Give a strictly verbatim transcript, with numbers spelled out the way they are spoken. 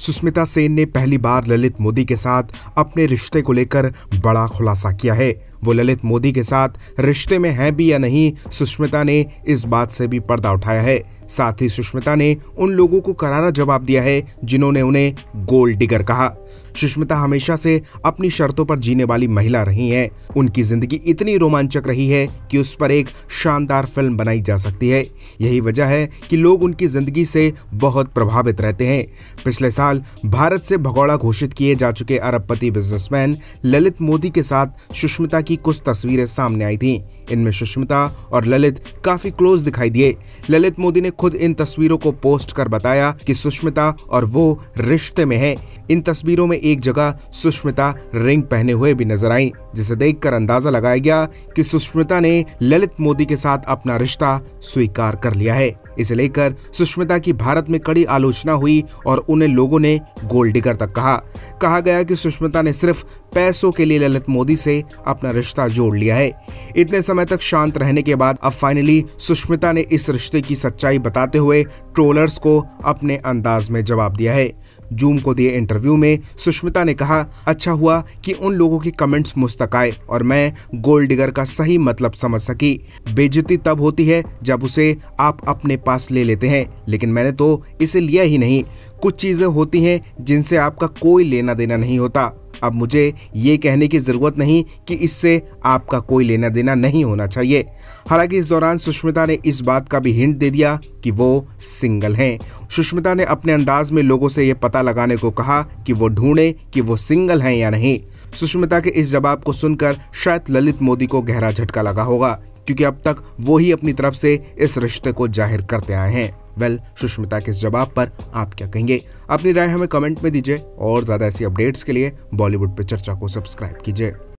सुष्मिता सेन ने पहली बार ललित मोदी के साथ अपने रिश्ते को लेकर बड़ा खुलासा किया है। वो ललित मोदी के साथ रिश्ते में हैं भी या नहीं, सुष्मिता ने इस बात से भी पर्दा उठाया है। साथ ही सुष्मिता ने उन लोगों को करारा जवाब दिया है जिन्होंने उन्हें गोल्ड डिगर कहा। सुष्मिता हमेशा से अपनी शर्तों पर जीने वाली महिला रही हैं। उनकी जिंदगी इतनी रोमांचक रही है कि उस पर एक शानदार फिल्म बनाई जा सकती है। यही वजह है कि लोग उनकी जिंदगी से बहुत प्रभावित रहते हैं। पिछले साल भारत से भगौड़ा घोषित किए जा चुके अरबपति बिजनेसमैन ललित मोदी के साथ सुष्मिता की कुछ तस्वीरें सामने आई थीं। इनमें सुष्मिता और ललित काफी क्लोज दिखाई दिए। ललित मोदी ने खुद इन तस्वीरों को पोस्ट कर बताया कि सुष्मिता और वो रिश्ते में हैं। इन तस्वीरों में एक जगह सुष्मिता रिंग पहने हुए भी नजर आई, जिसे देखकर अंदाजा लगाया गया कि सुष्मिता ने ललित मोदी के साथ अपना रिश्ता स्वीकार कर लिया है। इसे लेकर सुष्मिता की भारत में कड़ी आलोचना हुई और उन्हें लोगों ने गोल्ड डिगर तक कहा। कहा गया कि सुष्मिता ने सिर्फ पैसों के लिए ललित मोदी से अपना रिश्ता जोड़ लिया है। इतने समय तक शांत रहने के बाद अब फाइनली सुष्मिता ने इस रिश्ते की सच्चाई बताते हुए ट्रोलर्स को अपने अंदाज में जवाब दिया है। जूम को दिए इंटरव्यू में सुष्मिता ने कहा, अच्छा हुआ कि उन लोगों के कमेंट्स मुझ तक आए और मैं गोल्ड डिगर का सही मतलब समझ सकी। बेइज्जती तब होती है जब उसे आप अपने पास ले लेते हैं, लेकिन मैंने तो इसे लिया ही नहीं। कुछ चीजें होती हैं जिनसे आपका कोई लेना देना नहीं होता। अब मुझे ये कहने की जरूरत नहीं कि इससे आपका कोई लेना देना नहीं होना चाहिए। हालांकि इस दौरान सुष्मिता ने इस बात का भी हिंट दे दिया कि वो सिंगल हैं। सुष्मिता ने अपने अंदाज में लोगों से ये पता लगाने को कहा कि वो ढूंढे कि वो सिंगल हैं या नहीं। सुष्मिता के इस जवाब को सुनकर शायद ललित मोदी को गहरा झटका लगा होगा, क्योंकि अब तक वो ही अपनी तरफ से इस रिश्ते को जाहिर करते आए हैं। वेल well, सुष्मिता के इस जवाब पर आप क्या कहेंगे? अपनी राय हमें कमेंट में दीजिए और ज्यादा ऐसी अपडेट्स के लिए बॉलीवुड पे चर्चा को सब्सक्राइब कीजिए।